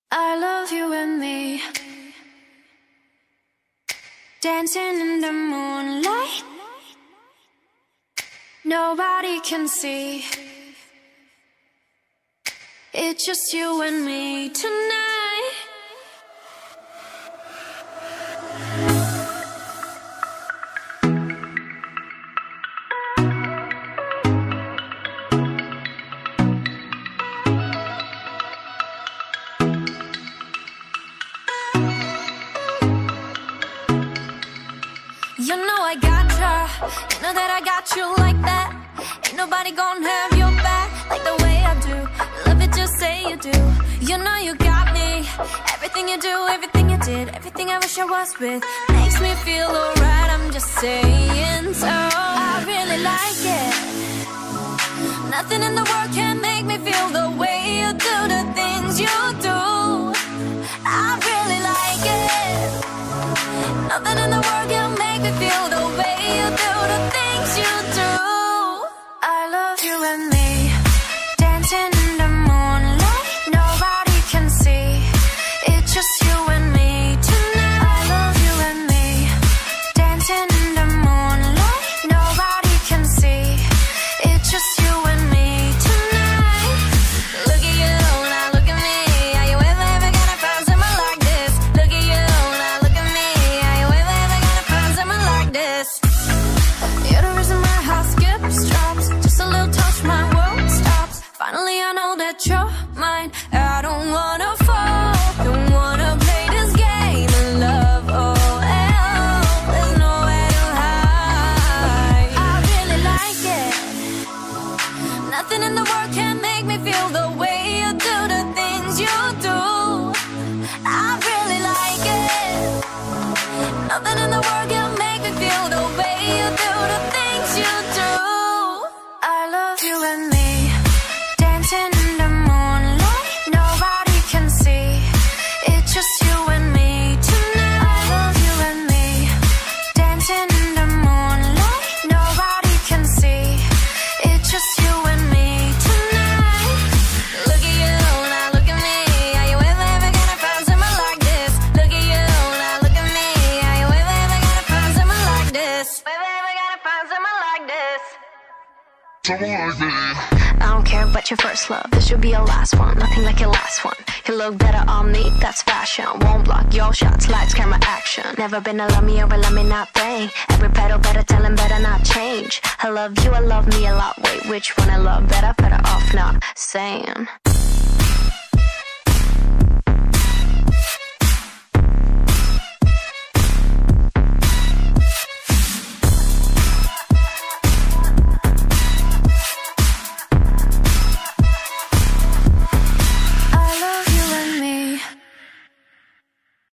I love you and me, dancing in the moonlight. Nobody can see. It's just you and me tonight. You know I gotcha, you know that I got you like that. Ain't nobody gonna have your back like the way I do. Love it, just say you do. You know you got me. Everything you do, everything you did, everything I wish I was with makes me feel alright, I'm just saying. So I really like it. Nothing in the world can make me feel the way you do the things you do. I really like it. Nothing in the world can make me feel the way you do the things you do. I love you and me, dancing in the moonlight. Nobody can see. It's just you and me tonight. I love you and me, dancing in the moonlight. Nobody can see. It's just you and me tonight. Look at you, now look at me. Are you ever gonna find someone like this? Look at you, now look at me. Are you ever gonna find someone like this? You're the reason my heart skips, drops. Just a little touch, my world stops. Finally I know that you're mine. I don't wanna fall, don't wanna play this game of love. Oh, there's nowhere to hide. I really like it. Nothing in the world can make me feel the way you do the things you do. I really like it. Nothing in the world can make me feel the way you do the things you do. I love you and me, dancing in the moonlight. Nobody can see. It's just you and me tonight. I love you and me, dancing in the moonlight. Nobody can see. It's just you and me tonight. Look at you, now look at me. Are you ever gonna find someone like this? Look at you, now look at me. Are you ever gonna find someone like this? Ever gonna find someone like this? I don't care about your first love, this should be your last one. Nothing like your last one. You look better on me, that's fashion. Won't block your shots, lights, camera, action. Never been a love me or a love me not thing. Every pedal better tell him better not change. I love you, I love me a lot. Wait, which one I love better? Better off not saying.